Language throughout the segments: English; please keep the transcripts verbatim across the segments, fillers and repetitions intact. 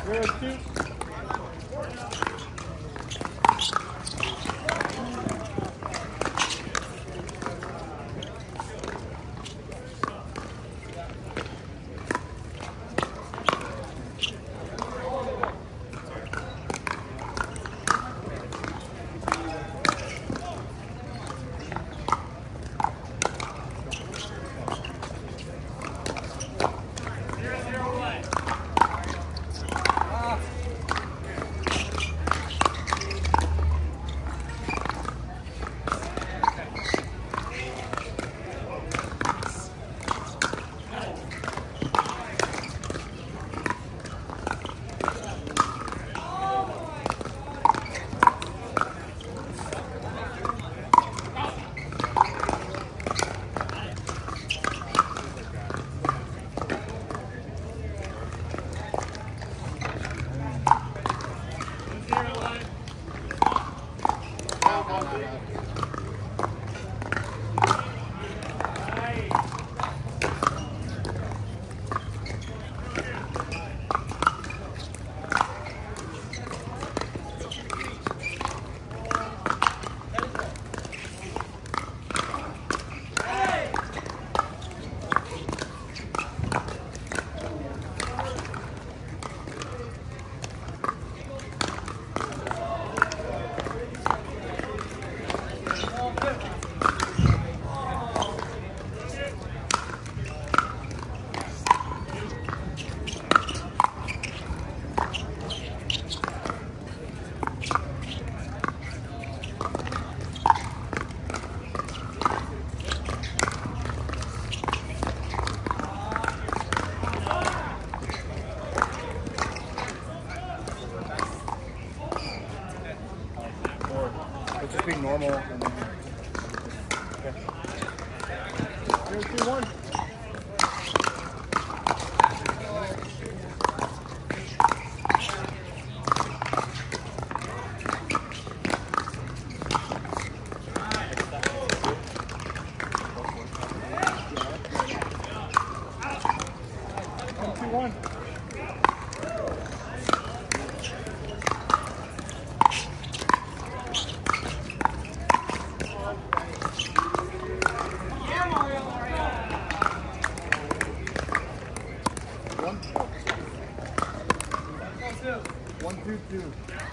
Good, two. Just be normal and then okay. Three, two, one. Three, two, one. One, two, two.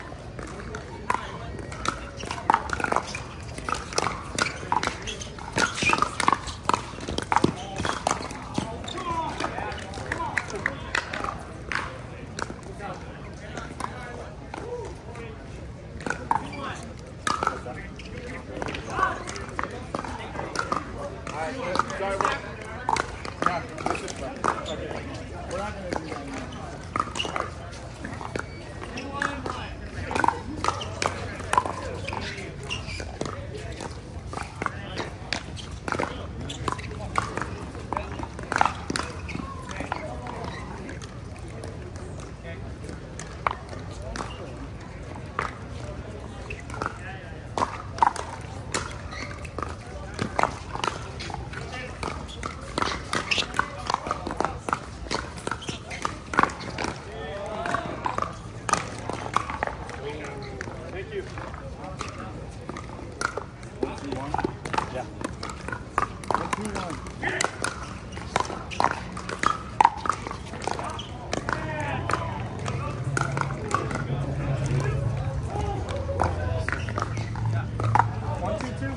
Yeah. One, two, one. One, two, two.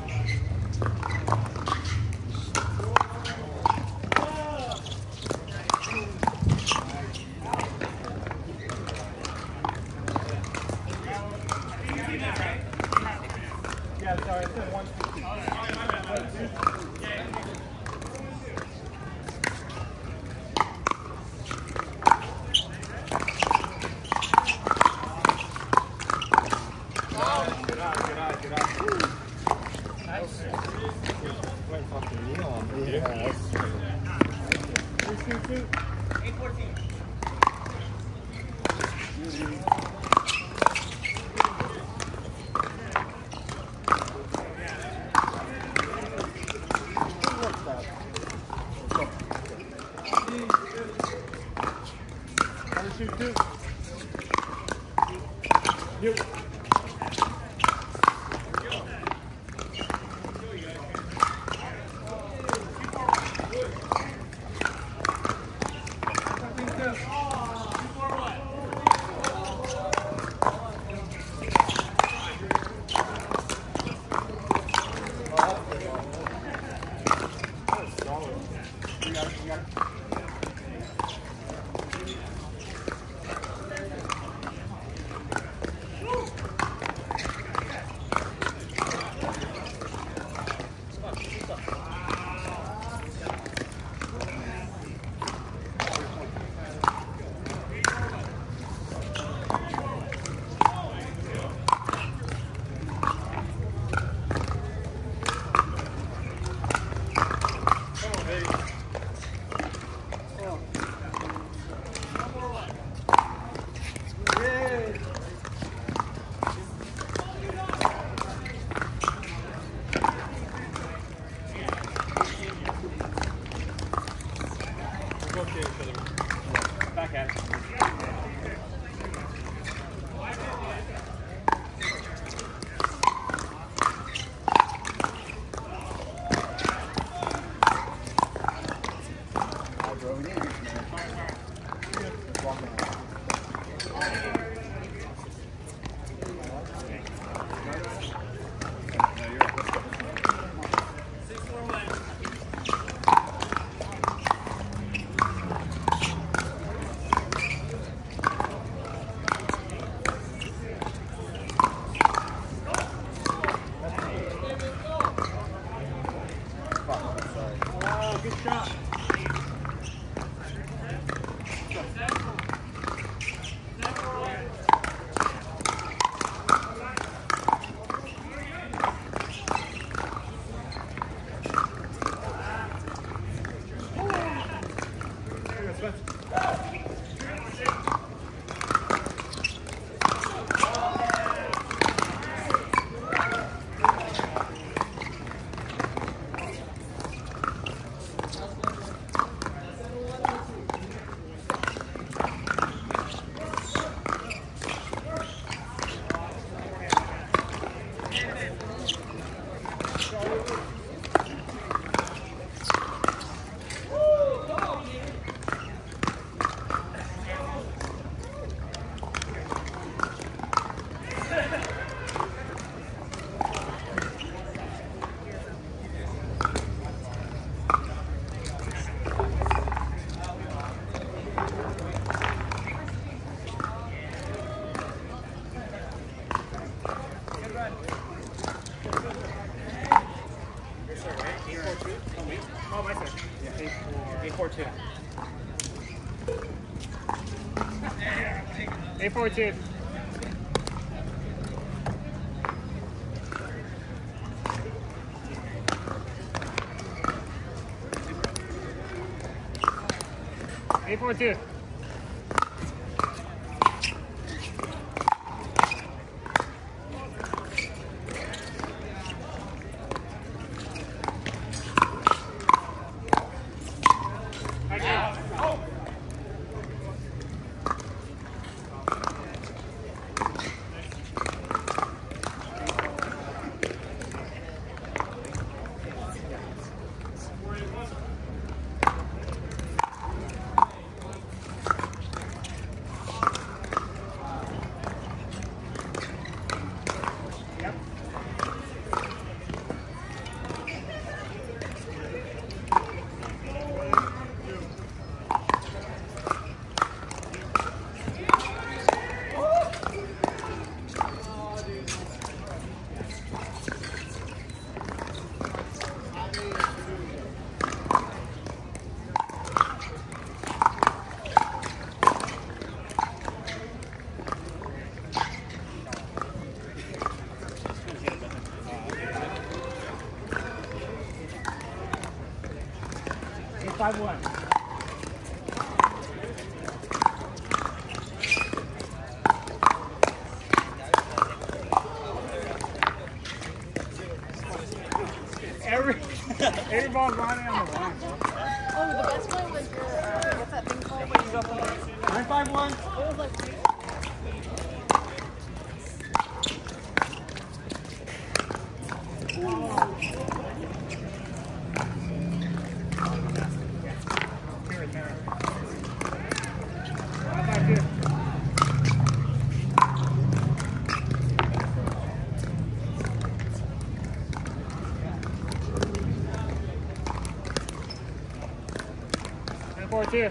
Yeah, sorry, I said one, two, two. One, two, two. Good eye, good eye, good eye. Nice. Went fucking knee on, dude. Yeah, that's three, two, two. eight fourteen. One, two, two. You. Back at it. Good shot. Oh, my turn. Yeah, eight four two. eight four two. eight four two. five one. Every every ball's lining on the line. Oh, the best one was your uh, what's that thing called when you go up on the nine five one. It was like Four two.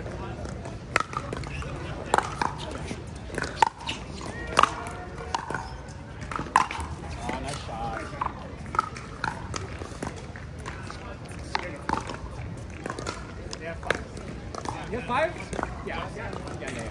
Oh, nice shot. Yeah, five. You have five? Yeah. Yeah, yeah, yeah.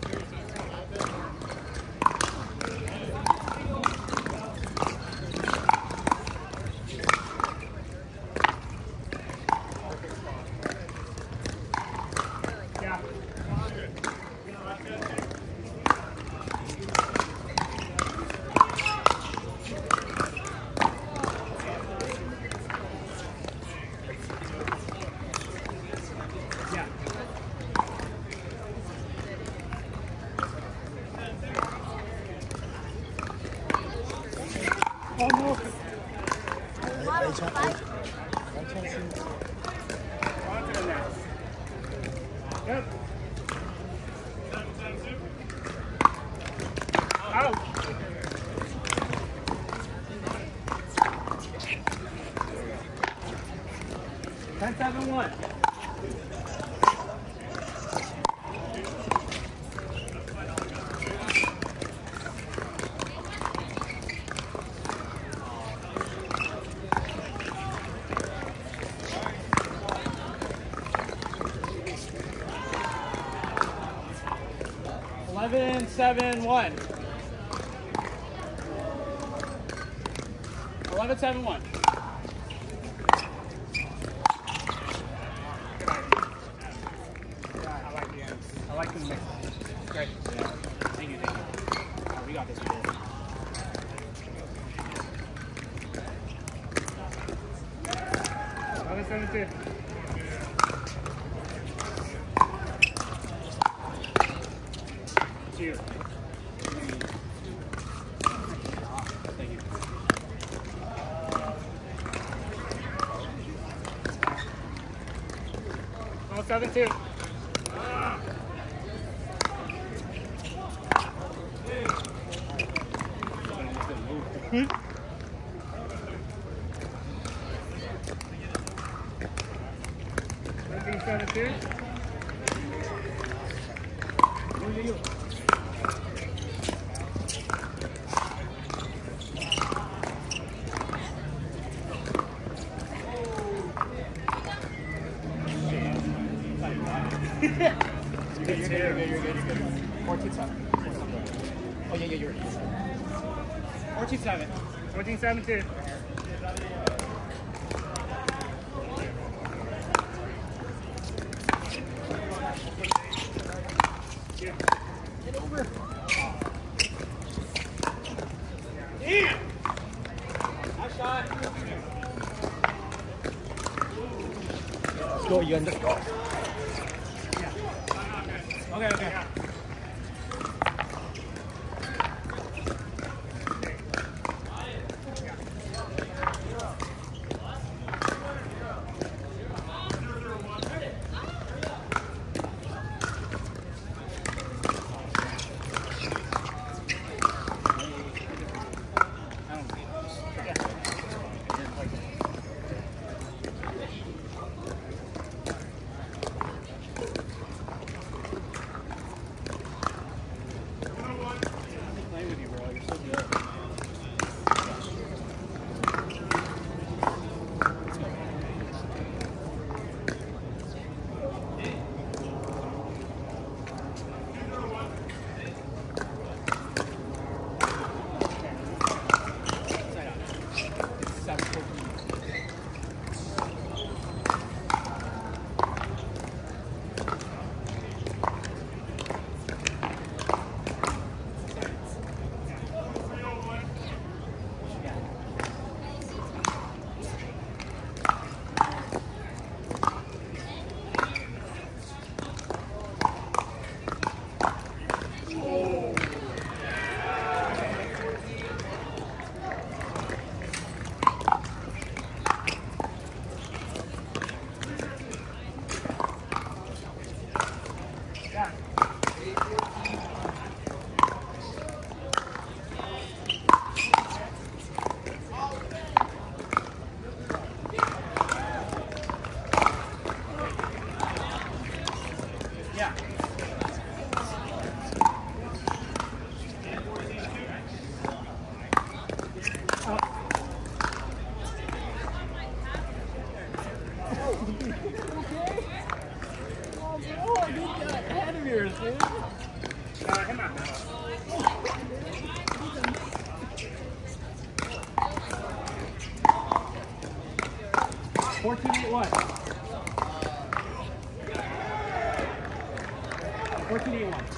Oh no! Bottom five. On to the next. Yep. Out. ten seven one. eleven seven one. eleven seven one. Yeah, I like the end. I like the mix. Great. Yeah. Thank you, thank you. Oh, we got this one. eleven seven two. Two. Thank you. Oh, seven two. Hmm? seven two. You're good, you're good, you're good, you're good. fourteen seven. Oh, yeah, yeah, you're right. fourteen seven. fourteen seven two. Get over. Damn! Nice shot. Let's go, you let's go. Okay, okay. Yeah. fourteen eight what? fourteen eight one.